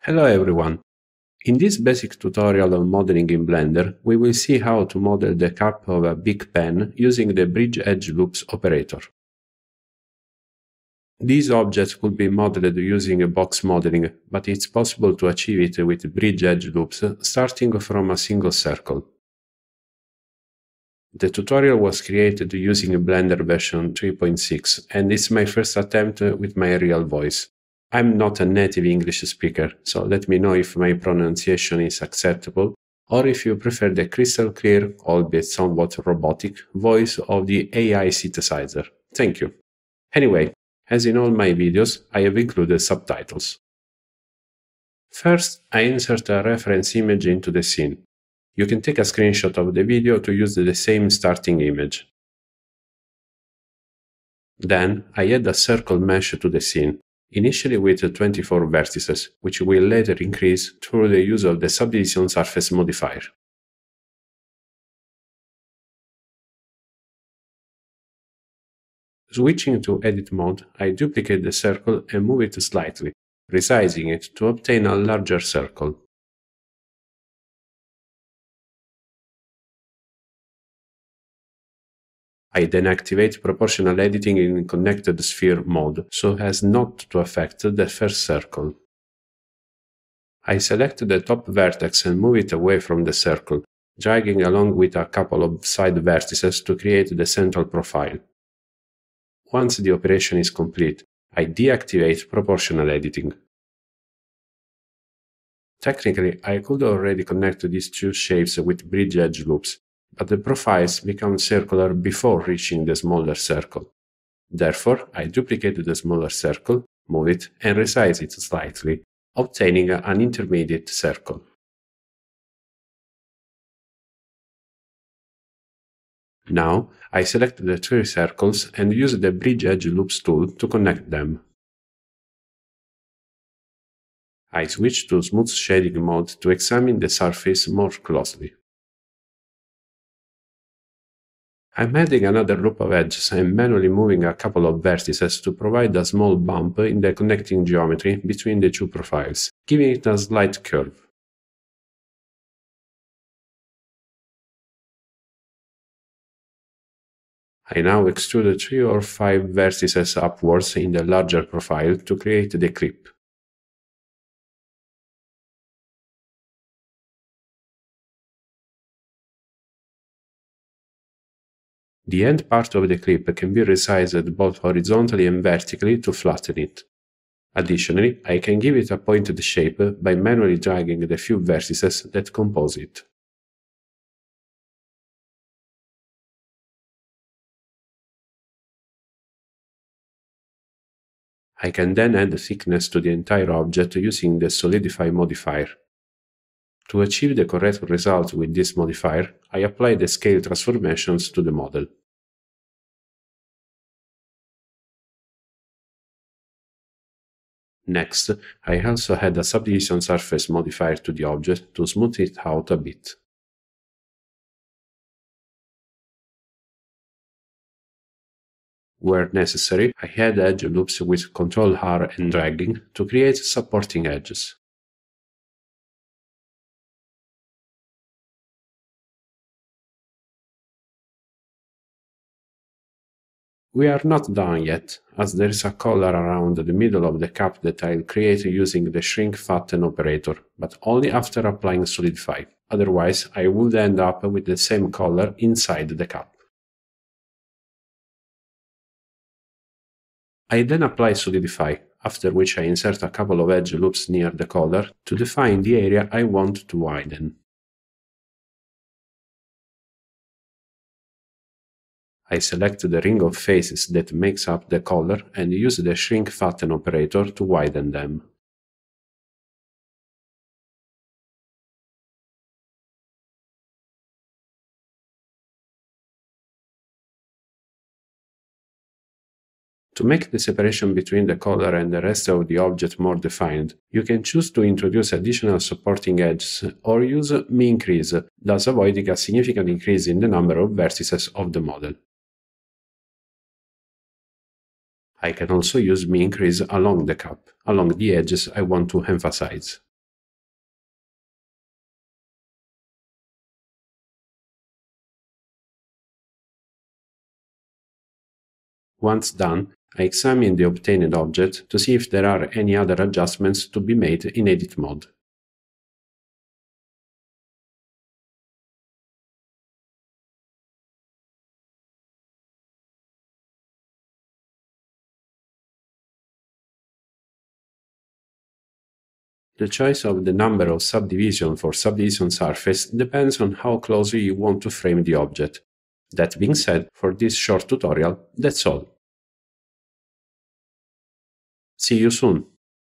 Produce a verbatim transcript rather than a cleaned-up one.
Hello everyone! In this basic tutorial on modeling in Blender, we will see how to model the cap of a B I C pen using the bridge edge loops operator. These objects could be modeled using a box modeling, but it's possible to achieve it with bridge edge loops starting from a single circle. The tutorial was created using Blender version three point six, and it's my first attempt with my real voice. I'm not a native English speaker, so let me know if my pronunciation is acceptable, or if you prefer the crystal clear, albeit somewhat robotic, voice of the A I synthesizer. Thank you. Anyway, as in all my videos, I have included subtitles. First, I insert a reference image into the scene. You can take a screenshot of the video to use the same starting image. Then, I add a circle mesh to the scene, initially with twenty-four vertices, which will later increase through the use of the subdivision surface modifier. Switching to edit mode, I duplicate the circle and move it slightly, resizing it to obtain a larger circle. I then activate proportional editing in connected sphere mode, so as not to affect the first circle. I select the top vertex and move it away from the circle, dragging along with a couple of side vertices to create the central profile. Once the operation is complete, I deactivate proportional editing. Technically, I could already connect these two shapes with bridge edge loops, but the profiles become circular before reaching the smaller circle. Therefore, I duplicate the smaller circle, move it, and resize it slightly, obtaining an intermediate circle. Now, I select the three circles and use the Bridge Edge Loops tool to connect them. I switch to Smooth Shading mode to examine the surface more closely. I'm adding another loop of edges and manually moving a couple of vertices to provide a small bump in the connecting geometry between the two profiles, giving it a slight curve. I now extrude three or five vertices upwards in the larger profile to create the clip. The end part of the clip can be resized both horizontally and vertically to flatten it. Additionally, I can give it a pointed shape by manually dragging the few vertices that compose it. I can then add thickness to the entire object using the Solidify modifier. To achieve the correct result with this modifier, I apply the scale transformations to the model. Next, I also add a subdivision surface modifier to the object to smooth it out a bit. Where necessary, I add edge loops with control R and dragging to create supporting edges. We are not done yet, as there is a collar around the middle of the cap that I'll create using the shrink fatten operator, but only after applying Solidify, otherwise I would end up with the same color inside the cap. I then apply Solidify, after which I insert a couple of edge loops near the collar to define the area I want to widen. I select the ring of faces that makes up the collar and use the shrink fatten operator to widen them. To make the separation between the collar and the rest of the object more defined, you can choose to introduce additional supporting edges or use min-increase, thus avoiding a significant increase in the number of vertices of the model. I can also use min-increase along the cap, along the edges I want to emphasize. Once done, I examine the obtained object to see if there are any other adjustments to be made in edit mode. The choice of the number of subdivision for subdivision surface depends on how closely you want to frame the object. That being said, for this short tutorial, that's all. See you soon!